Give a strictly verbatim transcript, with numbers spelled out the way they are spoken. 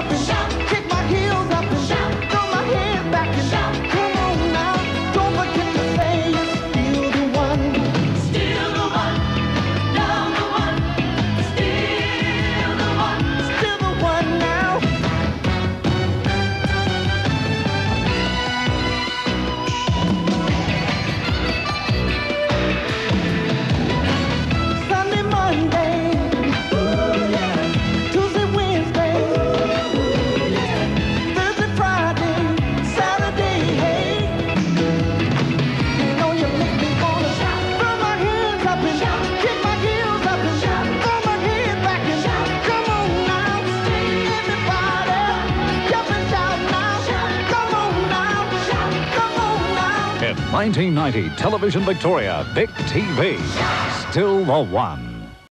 up and shout. Kick my heels up and shout. Throw my head back and shout. Come on now, don't forget to say you're still the one. Still the one, number one. Still the one, still the one now. Sunday, Monday, ooh yeah. Tuesday, Wednesday, ooh yeah. Thursday, Friday, Saturday, hey. You know you make me wanna shout. Throw my hands up and shout. Kick my heels up and shout. Throw my head back and shout. Come on now, everybody, jump and shout now. Come on now, come on now. In nineteen ninety, Television Victoria, Vic T V, still the one.